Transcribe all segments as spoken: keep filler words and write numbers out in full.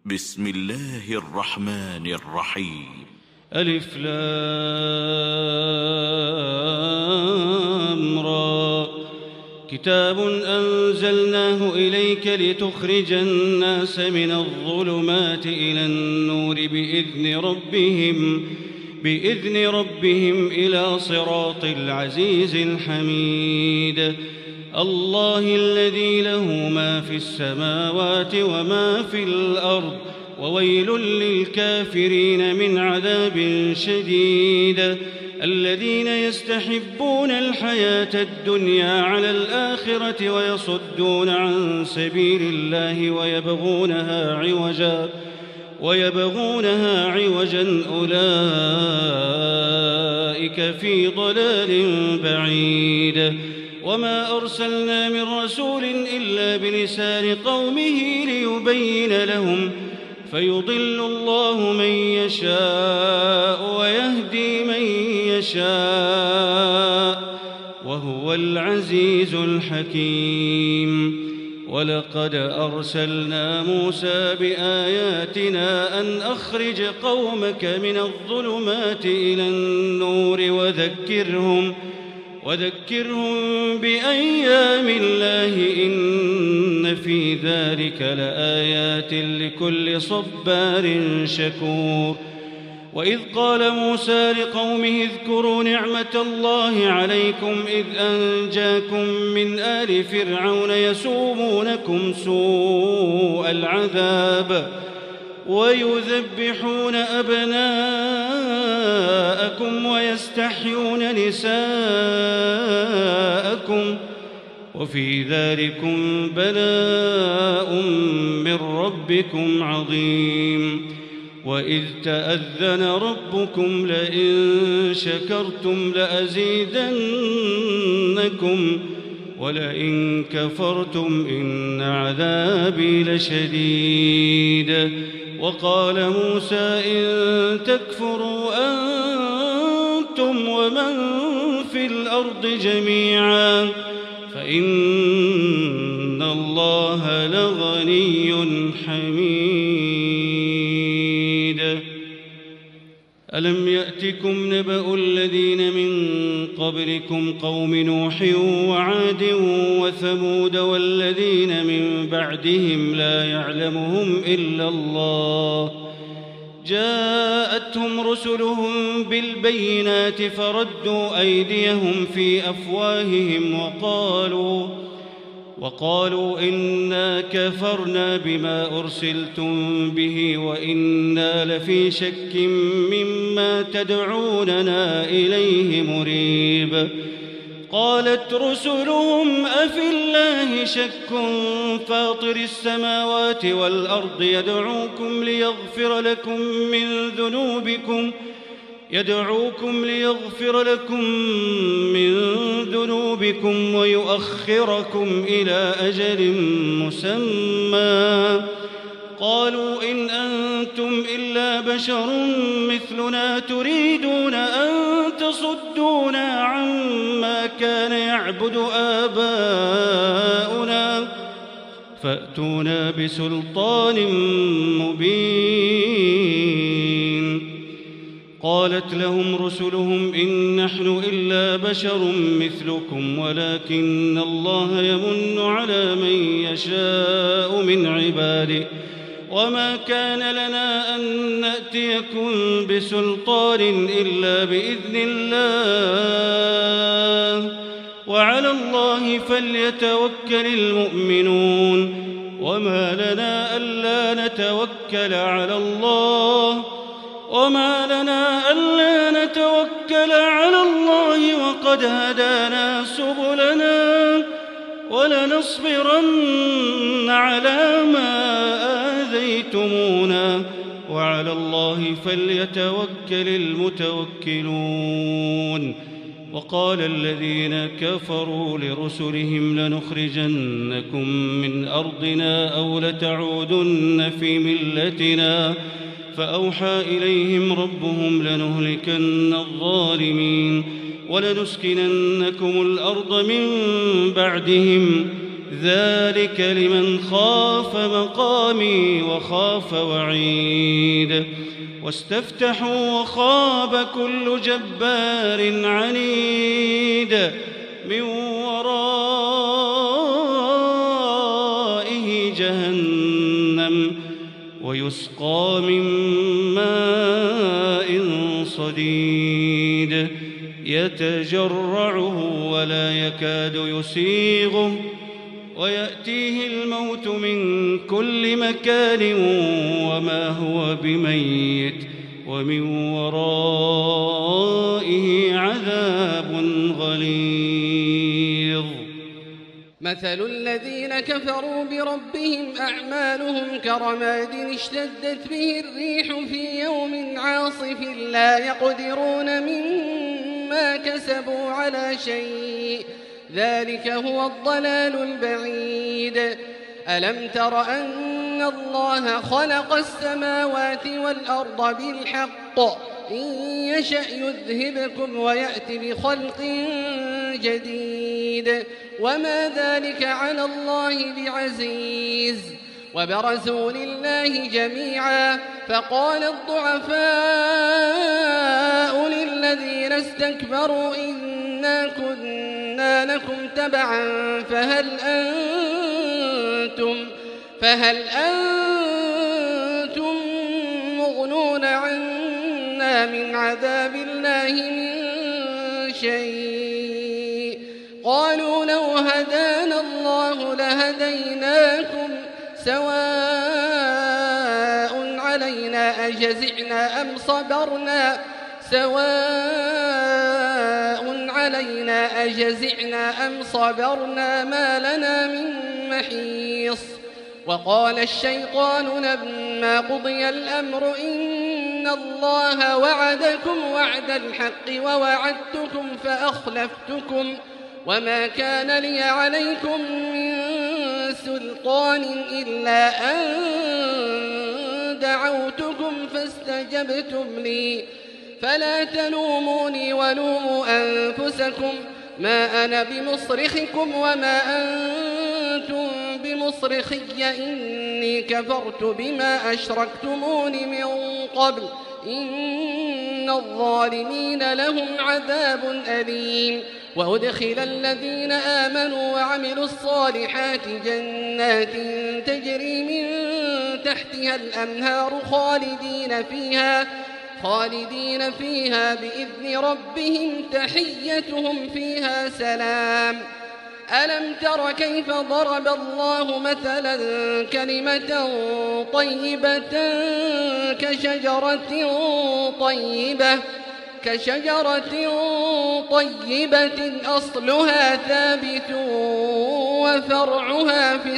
بسم الله الرحمن الرحيم. ألف لام را. كتاب أنزلناه إليك لتخرج الناس من الظلمات إلى النور بإذن ربهم بإذن ربهم إلى صراط العزيز الحميد. الله الذي له ما في السماوات وما في الأرض، وويل للكافرين من عذاب شديد. الذين يستحبون الحياة الدنيا على الآخرة ويصدون عن سبيل الله ويبغونها عوجا ويبغونها عوجا أولئك في ضلال بعيد. وما أرسلنا من رسول إلا بلسان قومه ليبين لهم، فيضل الله من يشاء ويهدي من يشاء، وهو العزيز الحكيم. ولقد أرسلنا موسى بآياتنا أن أخرج قومك من الظلمات إلى النور وذكرهم وذكرهم بأيام الله، إن في ذلك لآيات لكل صبار شكور. وإذ قال موسى لقومه اذكروا نعمة الله عليكم إذ أنجاكم من آل فرعون يسومونكم سوء العذاب ويذبحون أبناءكم ويستحيون نساءكم، وفي ذلكم بلاء من ربكم عظيم. وإذ تأذن ربكم لئن شكرتم لأزيدنكم ولئن كفرتم إن عذابي لشديد. وقال موسى إن تكفروا أنتم ومن في الأرض جميعا فإن الله لغني حميد. ألم يأتكم نبأ الذين من قبلكم قوم نوح وعاد وثمود والذين من بعدهم لا يعلمهم إلا الله، جاءتهم رسلهم بالبينات فردوا أيديهم في أفواههم وقالوا وقالوا إنا كفرنا بما أرسلتم به وإنا لفي شك مما تدعوننا إليه مريب. قالت رسلهم أفي الله شك فاطر السماوات والأرض يدعوكم ليغفر لكم من ذنوبكم يدعوكم ليغفر لكم من ذنوبكم ويؤخركم إلى أجل مسمى. قالوا إن أنتم إلا بشر مثلنا تريدون أن تصدونا عما كان يعبد آباؤنا فأتونا بسلطان مبين. قالت لهم رسلهم إن نحن إلا بشر مثلكم ولكن الله يمن على من يشاء من عباده وما كان لنا أن نأتيكم بسلطان إلا بإذن الله وعلى الله فليتوكل المؤمنون. وما لنا ألا نتوكل على الله وما لنا ألا نتوكل على الله وقد هدانا سبلنا ولنصبرن على ما آذيتمونا وعلى الله فليتوكل المتوكلون. وقال الذين كفروا لرسلهم لنخرجنكم من أرضنا أو لتعودن في ملتنا فأوحى إليهم ربهم لنهلكن الظالمين ولنسكننكم الأرض من بعدهم ذلك لمن خاف مقامي وخاف وعيد واستفتحوا وخاب كل جبار عنيد من ورائه جهنم ويسقى من ماء صديد يتجرعه ولا يكاد يسيغه ويأتيه الموت من كل مكان وما هو بميت ومن ورائه عذاب غليظ. مثل الذين كفروا بربهم أعمالهم كرماد اشتدت به الريح في يوم عاصف لا يقدرون مما كسبوا على شيء ذلك هو الضلال البعيد. ألم تر أن الله خلق السماوات والأرض بالحق إن يشأ يذهبكم ويأتي بخلق جديد وما ذلك على الله بعزيز. وبرزوا لله جميعا فقال الضعفاء للذين استكبروا إنا كنا لكم تبعا فهل أنتم, فهل أنتم مغنون عنا من عذاب الله من شيء قالوا لو هدانا الله لهديناكم سواء علينا أجزعنا أم صبرنا سواء علينا أجزعنا أم صبرنا ما لنا من محيص. وقال الشيطان لما قضي الأمر إن الله وعدكم وعد الحق ووعدتكم فأخلفتكم وما كان لي عليكم من سلطان إلا أن دعوتكم فاستجبتم لي فلا تلوموني ولوموا أنفسكم ما أنا بمصرخكم وما أنتم بمصرخي إني كفرت بما أشركتمون من قبل إن الظالمين لهم عذاب أليم. وأدخل الذين آمنوا وعملوا الصالحات جنات تجري من تحتها الأنهار خالدين فيها خالدين فيها بإذن ربهم تحيتهم فيها سلام. ألم تر كيف ضرب الله مثلا كلمة طيبة كشجرة طيبة كشجرة طيبة أصلها ثابت وفرعها في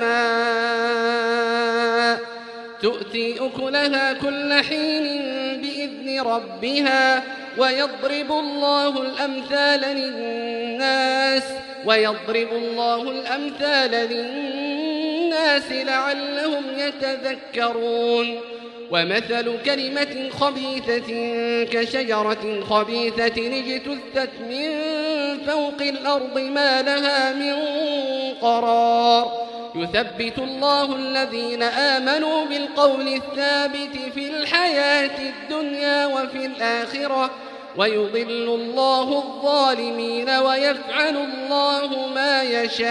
السماء تؤتي أكلها كل حين بإذن ربها ويضرب الله الأمثال للناس ويضرب الله الأمثال للناس لعلهم يتذكرون. ومثل كلمة خبيثة كشجرة خبيثة اجتثت من فوق الأرض ما لها من قرار يثبت الله الذين آمنوا بالقول الثابت في الحياة الدنيا وفي الآخرة ويضل الله الظالمين ويفعل الله ما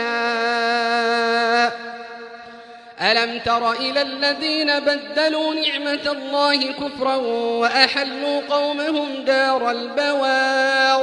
يشاء. ألم تر إلى الذين بدلوا نعمة الله كفرا وأحلوا قومهم دار البوار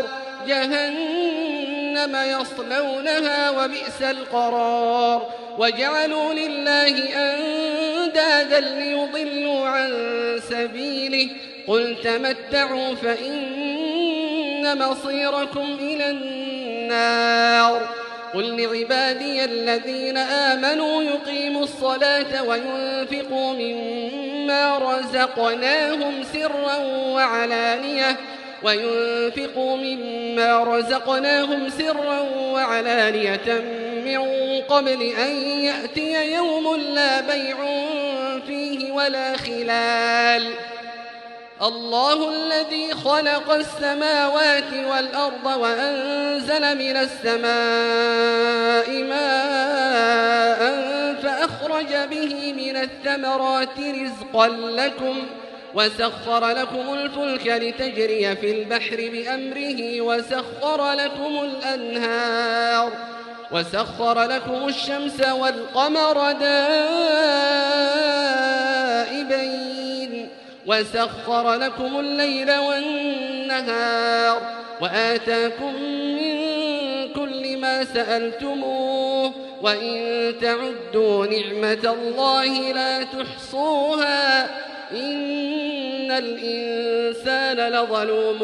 جهنم يصلونها وبئس القرار وجعلوا لله أندادا ليضلوا عن سبيله قل تمتعوا فإن مصيركم إلى النار. قل لعبادي الذين آمنوا يقيموا الصلاة وينفقوا مما رزقناهم سرا وعلانية وينفقوا مما رزقناهم سرا وعلانية من قبل أن يأتي يوم لا بيع فيه ولا خلال الله الذي خلق السماوات والأرض وأنزل من السماء ماء فأخرج به من الثمرات رزقا لكم وسخر لكم الفلك لتجري في البحر بأمره وسخر لكم الأنهار وسخر لكم الشمس والقمر دائبين وسخر لكم الليل والنهار وآتاكم من كل ما سألتموه وإن تعدوا نعمة الله لا تحصوها إن الإنسان لظلوم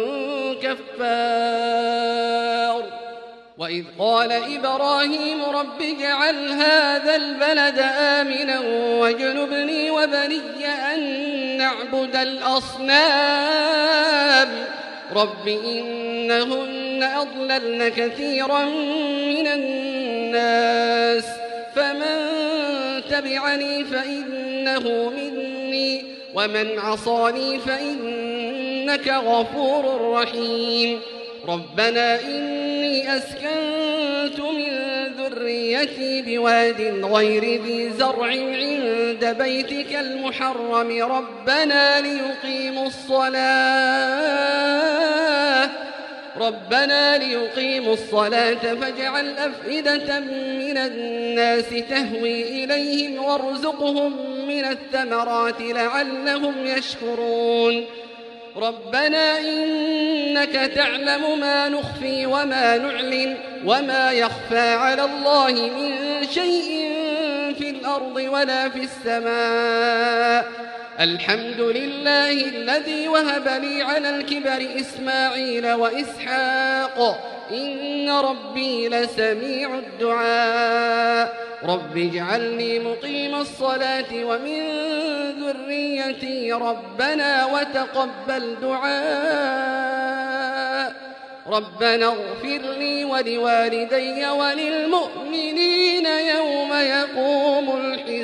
كفار وإذ قال إبراهيم رب اجعل هذا البلد آمنا واجنبني وبني أن نعبد الأصنام رب إنهن أضللن كثيرا من الناس فمن تبعني فإنه مني ومن عصاني فإنك غفور رحيم ربنا إني أسكنت من ذريتي بواد غير ذي زرع عند بيتك المحرم ربنا ليقيموا الصلاة ربنا ليقيموا الصلاة فاجعل أفئدة من الناس تهوي إليهم وارزقهم من الثمرات لعلهم يشكرون ربنا إنك تعلم ما نخفي وما نعلن وما يخفى على الله من شيء في الأرض ولا في السماء الحمد لله الذي وهب لي على الكبر إسماعيل وإسحاق إن ربي لسميع الدعاء رب اجعلني مقيم الصلاة ومن ذريتي ربنا وتقبل دعاء ربنا اغفر لي ولوالدي وللمؤمنين يوم يقوم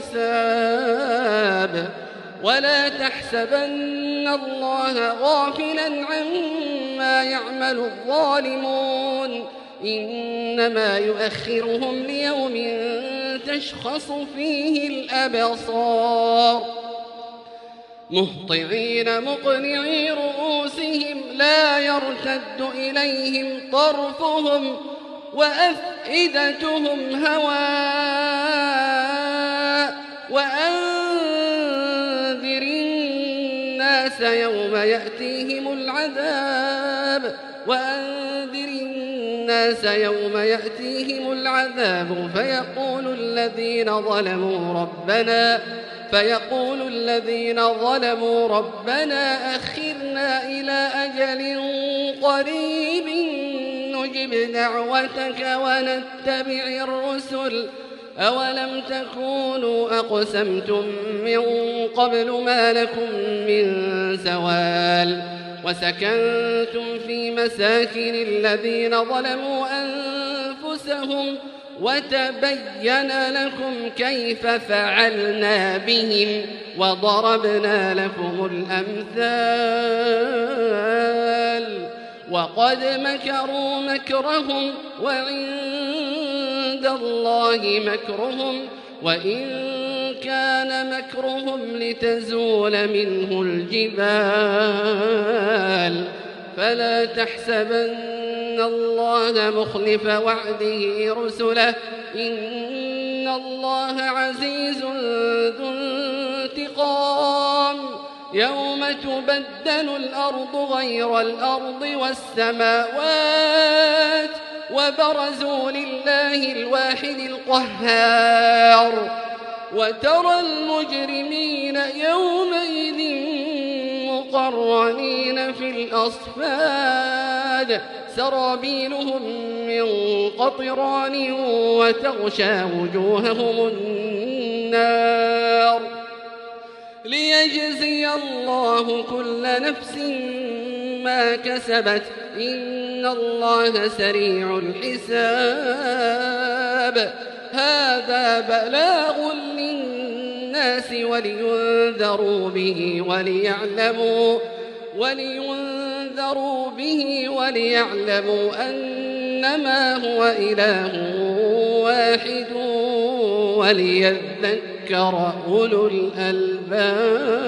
الحساب ولا تحسبن الله غافلا عما يعمل الظالمون إنما يؤخرهم ليوم تشخص فيه الأبصار مهطعين مقنعي رؤوسهم لا يرتد إليهم طرفهم وأفئدتهم هواء وأنذر الناس يوم يأتيهم العذاب وأنذر الناس يوم يأتيهم العذاب فيقول الذين ظلموا ربنا فيقول الذين ظلموا ربنا أخرنا إلى أجل قريب نجب دعوتك ونتبع الرسل أولم تكونوا أقسمتم من قبل ما لكم من زوال وسكنتم في مساكن الذين ظلموا أنفسهم وتبين لكم كيف فعلنا بهم وضربنا لكم الأمثال وقد مكروا مكرهم وعند الله مكرهم وإن كان مكرهم لتزول منه الجبال فلا تحسبن الله مخلف وعده رسله إن الله عزيز ذو انتقام يوم تبدل الأرض غير الأرض والسماوات وبرزوا لله الواحد القهار وترى المجرمين يومئذ مقرنين في الأصفاد سرابيلهم من قطران وتغشى وجوههم النار ليجزي الله كل نفس ما كسبت إن الله سريع الحساب هذا بلاغ للناس للناس ولينذروا به وليعلموا ولينذروا به وليعلموا أنما هو إله واحد وليذكر أولو الألباب.